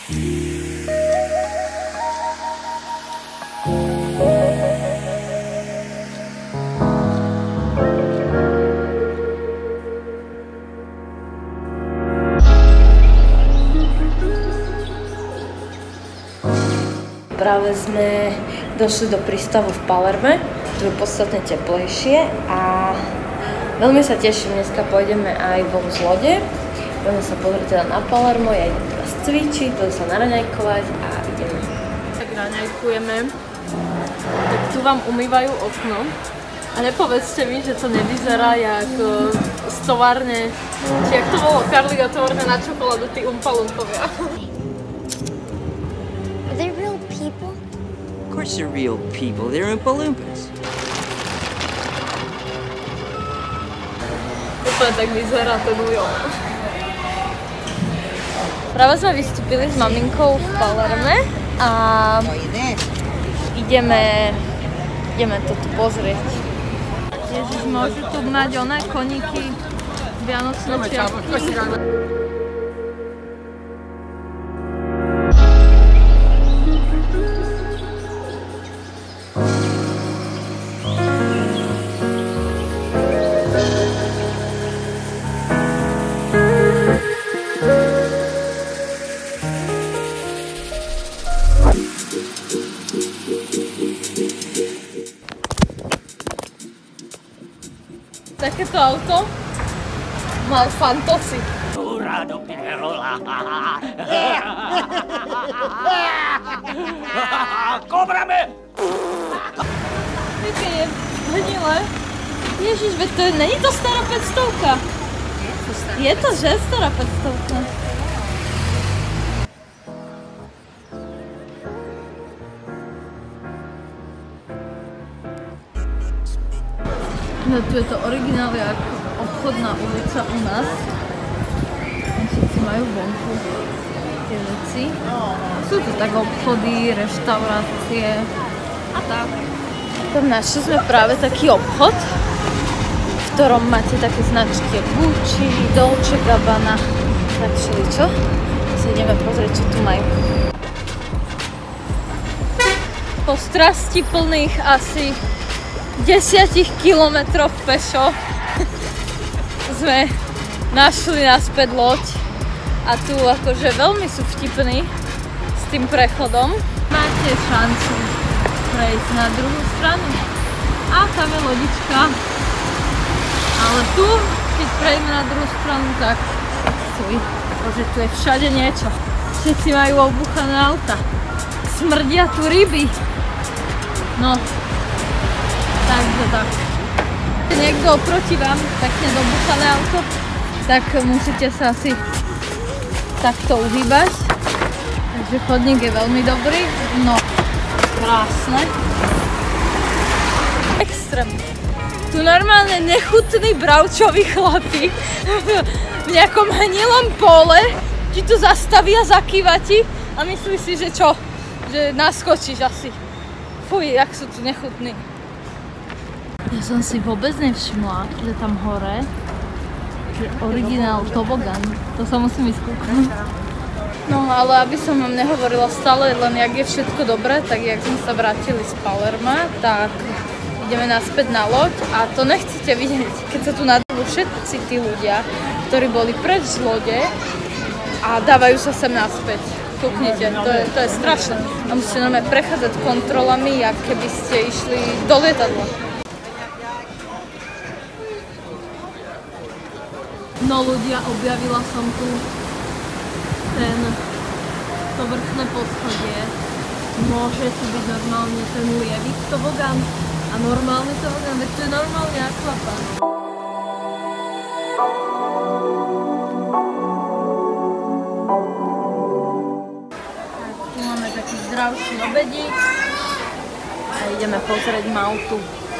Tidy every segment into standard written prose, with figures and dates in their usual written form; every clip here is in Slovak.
Práve sme došli do prístavu v Palerme, to je podstatne teplejšie a veľmi sa teším, dneska pôjdeme aj von z lode. Budeme sa pozrieť teda na Palermo, ja idem teraz cvičiť, budem sa naraňajkovať a ideme. Tak raňajkujeme, tak tu vám umývajú okno a nepovedzte mi, že to nevyzerá jak z továrne, či jak to bolo Karlík a továrne na čokoládu, tí umpalumpovia. Are they real people? Of course they're real people. They're Oompa Loompas. Úplne tak vyzerá to New York. Práve sme vystúpili s maminkou v Palerme a ideme to tu pozrieť. Ježiš, môžu tu mať oné koníky, vianočné čiapky. Takéto auto mal Fantosy. Kobrame! Také je hnilé. Ježiš, veď to není to stará 500-ka. Je to, že? Stará 500-ka. No tu je to originál jak obchodná ulica u nás. Všetci majú vonku tie veci. Sú tu tak obchody, reštaurácie a tak. Tam našli sme práve taký obchod, v ktorom máte také značky Gucci, Dolce Gabbana, tak všeličo. Si ideme pozrieť, čo tu majú. Po strasti plných asi 10 kilometroch pešo sme našli naspäť loď a tu akože veľmi sú vtipní s tým prechodom. Máte šancu prejsť na druhú stranu a tam je lodička, ale tu, keď prejdeme na druhú stranu, tak fuj, že tu je všade niečo. Všetci majú obuchané auta, smrdia tu ryby, no. Takže tak. Keď niekto oproti vám pekne dobuchané auto, tak musíte sa asi takto uhýbať. Takže chodník je veľmi dobrý, no krásne. Extrém. Tu normálne nechutní bravčoví chlapi v nejakom hnilom pole ti tu zastaví a zakýva ti a myslíš si, že čo? Že naskočíš asi. Fuj, jak sú tu nechutní. Ja som si vôbec nevšimla, že tam hore je originál tobogan. To sa musím vyskúknuť. No ale aby som vám nehovorila stále len jak je všetko dobré, tak jak sme sa vrátili z Palerma, tak ideme naspäť na loď a to nechcete vidieť, keď sa tu nadývajú všetci tí ľudia, ktorí boli preč z lode a dávajú sa sem naspäť. Kúknite, to je strašné. A musíte normálne prechádzať kontrolami, jak keby ste išli do lietadla. No ľudia, objavila som tu to vrchné poschodie. Môže tu byť normálne ten lievik tobogan a normálny tobogan, veď to je normálne akvapark. Tu máme taký zdravší obedík a ideme pozrieť Maltu.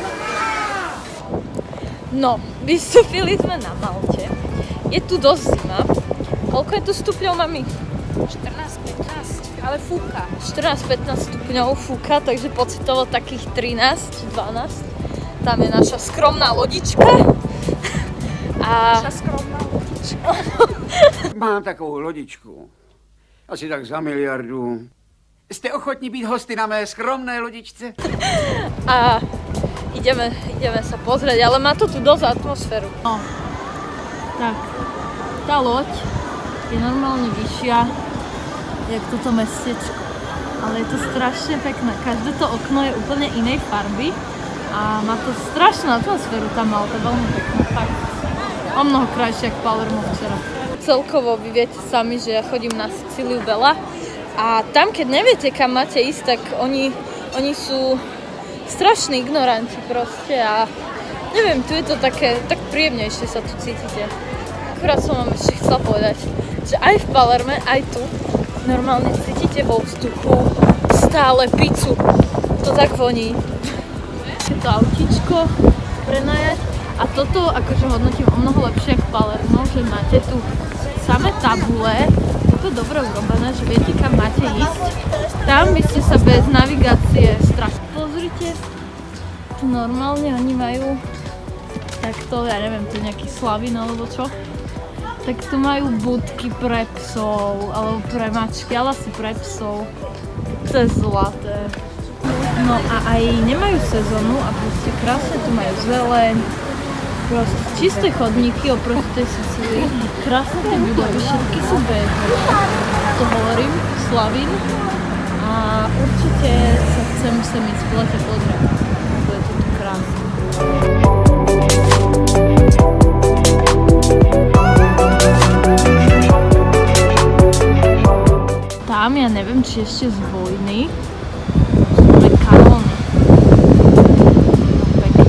No, vystúpili sme na Malte. Je tu dosť zima. Koľko je tu stupňov, mami? 14-15, ale fúka. 14-15 stupňov fúka, takže pocitovo takých 13-12. Tam je naša skromná lodička. A... Naša skromná lodička. Mám takovou lodičku. Asi tak za miliardu. Jste ochotní být hosty na mé skromné lodičce? A ideme sa pozrieť, ale má to tu dosť atmosféru. No, tak, tá loď je normálne vyššia, jak toto mestečko. Ale je to strašne pekné. Každé to okno je úplne inej farby a má to strašnú atmosféru tam, ale to je veľmi pekné. Fakt. O mnoho krajšie, ako Palermo včera. Celkovo vy viete sami, že ja chodím na Sicíliu veľa a tam, keď neviete, kam máte ísť, tak oni sú strašní ignoranti proste a neviem, tu je to také, tak príjemnejšie sa tu cítite. Akurát som vám ešte chcela povedať, že aj v Palerme, aj tu normálne cítite vo vzduchu stále pizzu. To tak voní. Je to autíčko prenajať a toto akože hodnotím o mnoho lepšie ako Palermo, že máte tu samé tabule, je to dobre urobené, že viete kam máte ísť. Tam by ste sa bez navigácie strachli. Pozrite, tu normálne oni majú takto, ja neviem, tu nejaký Slavín alebo čo. Tak tu majú budky pre psov, alebo pre mačky, ale asi pre psov. To je zlaté. No a aj nemajú sezónu a proste krásne tu majú zeleň. Proste čisté chodníky oproti tej Sicílii. Krásne tie budovy, všetky sú bežné. To hovorím, Slavín. A určite sa chcem sem ísť v lete pozrieť. To je to tu krásne. Tam ja neviem, či ešte z vojny máme kanóny. Pekne.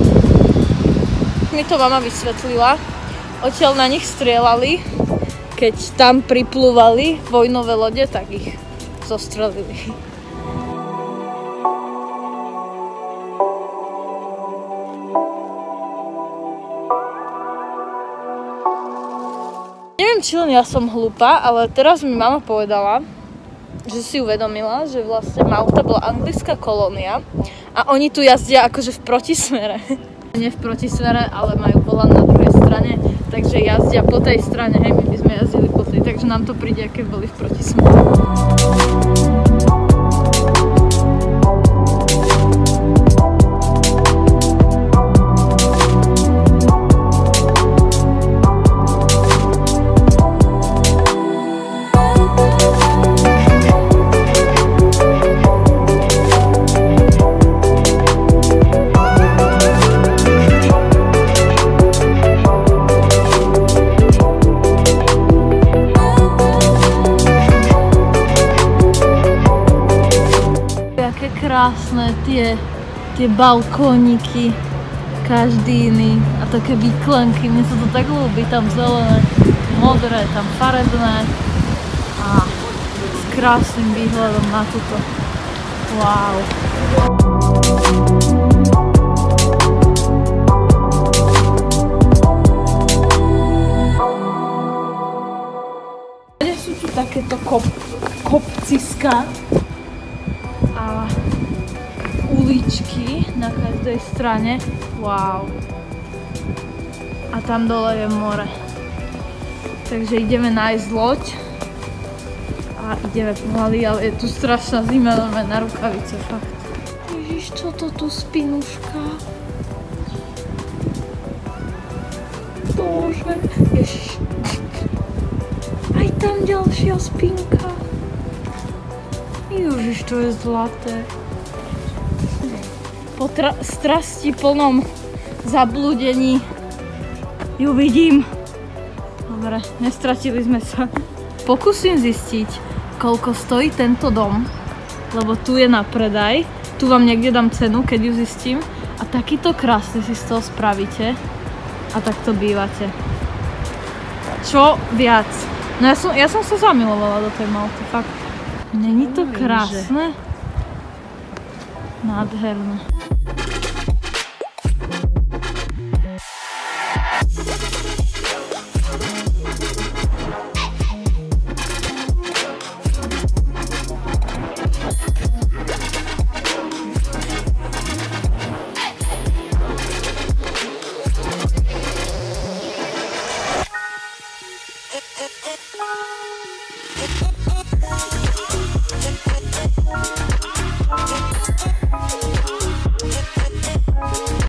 Mi to mama vysvetlila. Odtiaľ na nich strieľali, keď tam priplúvali vojnové lode, tak ich zostrelili. Neviem, či len ja som hlúpa, ale teraz mi mama povedala, že si uvedomila, že vlastne Malta bola anglická kolónia a oni tu jazdia akože v protismere. Nie v protismere, ale majú volant na druhej strane, takže jazdia po tej strane, hej, my by sme jazdili po tej, takže nám to príde, aké boli v protismere. Krásne tie balkóniky, každý iný a také výklenky, mne sa to tak ľúbi, tam zelené, modré, tam farebné a s krásnym výhľadom na toto. Wow. Sú tu takéto kopciska a uličky na každej strane. Wow. A tam dole je more. Takže ideme nájsť loď a ideme pomaly, ale je tu strašná zima, normálne na rukavice, fakt. Ježiš, čo to tu spinuška? Bože, ježiš. Aj tam ďalšia spinka. Ježiš, to je zlaté. Po strasti plnom zablúdení ju vidím. Dobre, nestratili sme sa. Pokúsim zistiť, koľko stojí tento dom, lebo tu je na predaj. Tu vám niekde dám cenu, keď ju zistím. A takýto krásny si z toho spravíte. A takto bývate. Čo viac? No ja som sa zamilovala do tej Malty, fakt. Není to krásne? Nádherné.